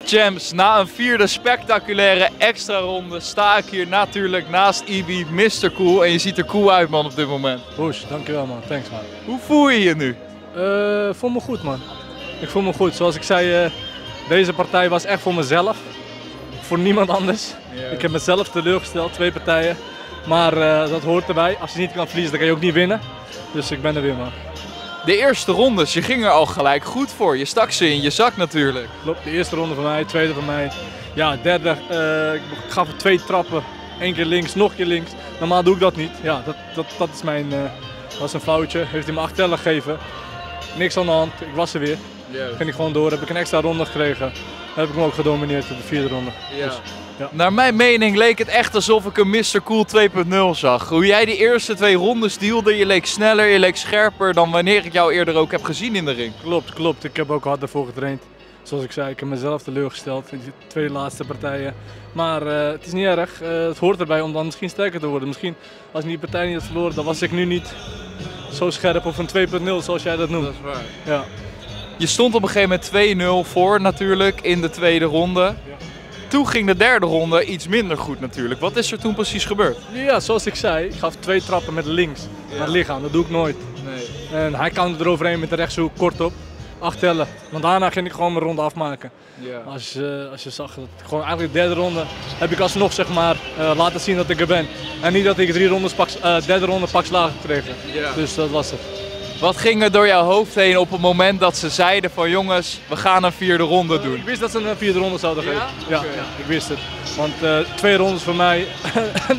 Champs, na een vierde spectaculaire extra ronde sta ik hier natuurlijk naast Ibi, Mr. Cool. En je ziet er cool uit, man, op dit moment. Hoes, dankjewel, man. Thanks, man. Hoe voel je je nu? Voel me goed, man. Ik voel me goed. Zoals ik zei, deze partij was echt voor mezelf. Voor niemand anders. Ja. Ik heb mezelf teleurgesteld, 2 partijen. Maar dat hoort erbij. Als je niet kan verliezen, dan kan je ook niet winnen. Dus ik ben er weer, man. De eerste rondes, je ging er al gelijk goed voor. Je stak ze in je zak natuurlijk. Klopt, de eerste ronde van mij, tweede van mij. Ja, derde, ik gaf 2 trappen. 1 keer links, nog een keer links. Normaal doe ik dat niet. Ja, dat is mijn, was een foutje. Heeft hij me 8 tellen gegeven. Niks aan de hand, ik was er weer. Ging ik gewoon door, heb ik een extra ronde gekregen. Heb ik hem ook gedomineerd op de 4e ronde. Ja. Dus, ja. Naar mijn mening leek het echt alsof ik een Mr. Cool 2.0 zag. Hoe jij die eerste 2 rondes dealde, je leek sneller, je leek scherper dan wanneer ik jou eerder ook heb gezien in de ring. Klopt. Ik heb ook hard ervoor getraind. Zoals ik zei, ik heb mezelf teleurgesteld in die 2 laatste partijen. Maar het is niet erg, het hoort erbij om dan misschien sterker te worden. Misschien als ik die partij niet had verloren, dan was ik nu niet zo scherp of een 2.0 zoals jij dat noemt. Dat is waar. Ja. Je stond op een gegeven moment 2-0 voor natuurlijk in de tweede ronde. Ja. Toen ging de derde ronde iets minder goed natuurlijk. Wat is er toen precies gebeurd? Ja, zoals ik zei, ik gaf 2 trappen met links naar het lichaam. Dat doe ik nooit. Nee. En hij counterde eroverheen met de rechtshoek kort op. 8 tellen. Want daarna ging ik gewoon mijn ronde afmaken. Ja. Als je zag, dat gewoon eigenlijk de derde ronde heb ik alsnog zeg maar, laten zien dat ik er ben. En niet dat ik 3 rondes derde ronde pak slagen gekregen. Ja. Dus dat was het. Wat ging er door jouw hoofd heen op het moment dat ze zeiden van jongens, we gaan een 4e ronde doen? Ik wist dat ze een 4e ronde zouden geven. Ja? Ja, ik wist het. Want 2 rondes voor mij en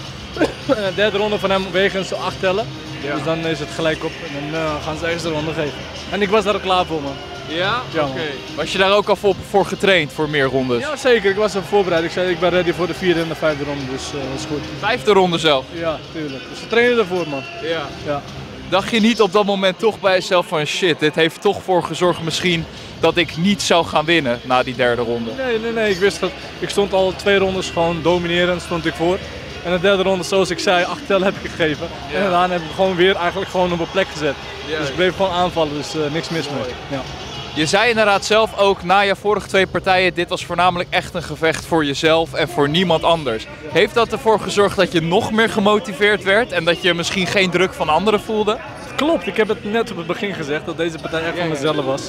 de derde ronde van hem wegens 8 tellen. Ja. Dus dan is het gelijk op en dan gaan ze de eerste ronde geven. En ik was daar al klaar voor, man. Ja? Ja, Oké. Was je daar ook al voor getraind voor meer rondes? Ja, zeker. Ik was er voorbereid. Ik zei ik ben ready voor de 4e en de 5e ronde, dus dat is goed. 5e ronde zelf? Ja, tuurlijk. Dus we trainen ervoor, man. Ja. Ja. Dacht je niet op dat moment toch bij jezelf van shit, dit heeft toch voor gezorgd misschien dat ik niet zou gaan winnen na die derde ronde? Nee. Ik wist dat. Ik stond al 2 rondes gewoon dominerend, stond ik voor. En de derde ronde, zoals ik zei, 8 tellen heb ik gegeven. Ja. En daarna heb ik gewoon weer eigenlijk gewoon op mijn plek gezet. Ja. Dus ik bleef gewoon aanvallen, dus niks mis mee. Ja. Je zei inderdaad zelf ook na je vorige 2 partijen, dit was voornamelijk echt een gevecht voor jezelf en voor niemand anders. Heeft dat ervoor gezorgd dat je nog meer gemotiveerd werd en dat je misschien geen druk van anderen voelde? Klopt, ik heb het net op het begin gezegd dat deze partij echt van mezelf was.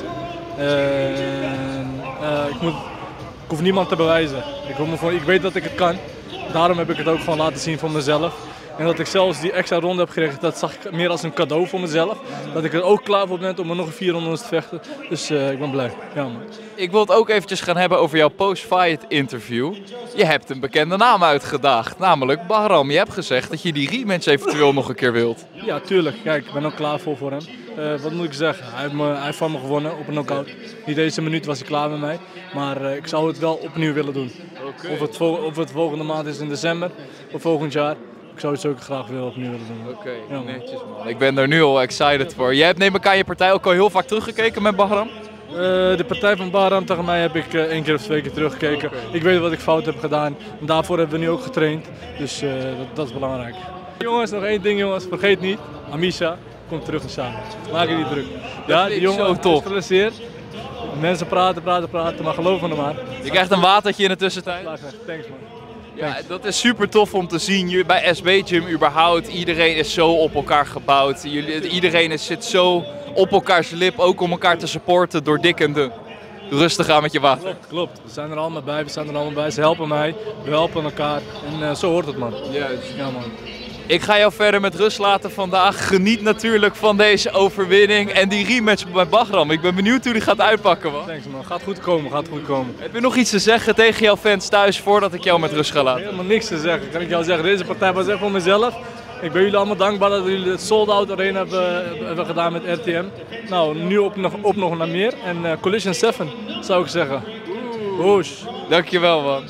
Ik hoef niemand te bewijzen. Ik weet dat ik het kan. Daarom heb ik het ook gewoon laten zien voor mezelf. En dat ik zelfs die extra ronde heb gekregen, dat zag ik meer als een cadeau voor mezelf. Dat ik er ook klaar voor ben om er nog een 4 rondes te vechten. Dus ik ben blij. Ja, man. Ik wil het ook eventjes gaan hebben over jouw post-fight interview. Je hebt een bekende naam uitgedaagd, namelijk Bahram. Je hebt gezegd dat je die rematch eventueel nog een keer wilt. Ja, tuurlijk. Kijk, ik ben ook klaar voor hem. Wat moet ik zeggen? Hij heeft van me gewonnen op een knockout. Niet deze minuut was hij klaar met mij. Maar ik zou het wel opnieuw willen doen. Okay. Of het volgende maand is in december of volgend jaar. Ik zou het ook graag weer opnieuw willen doen. Oké, Ja, man. netjes man. Ik ben er nu al excited voor. Jij hebt neem ik aan je partij ook al heel vaak teruggekeken met Bahram? De partij van Bahram tegen mij heb ik 1 keer of 2 keer teruggekeken. Okay. Ik weet wat ik fout heb gedaan. En daarvoor hebben we nu ook getraind. Dus dat is belangrijk. Jongens, nog 1 ding jongens. Vergeet niet, Amisha komt terug in samen. Maak je niet druk. Ja, die jongen zo tof. is geblesseerd. Mensen praten, maar geloof me maar. Je krijgt een watertje in de tussentijd. Thanks man. Ja, dat is super tof om te zien. Bij SB Gym überhaupt, iedereen is zo op elkaar gebouwd. Iedereen zit zo op elkaars lip, ook om elkaar te supporten door dik en dun. Rustig aan met je water. Klopt. We zijn er allemaal bij, Ze helpen mij, we helpen elkaar. En zo hoort het man. Juist. Ja man. Ik ga jou verder met rust laten vandaag. Geniet natuurlijk van deze overwinning en die rematch bij Bahram. Ik ben benieuwd hoe die gaat uitpakken, man. Thanks man, gaat goed komen. Heb je nog iets te zeggen tegen jouw fans thuis voordat ik jou met rust ga laten? Helemaal niks te zeggen, kan ik jou zeggen. Deze partij was echt voor mezelf. Ik ben jullie allemaal dankbaar dat jullie het sold out arena hebben gedaan met RTM. Nou, nu op nog naar meer. En Collision 7 zou ik zeggen. Woesh. Dankjewel, man.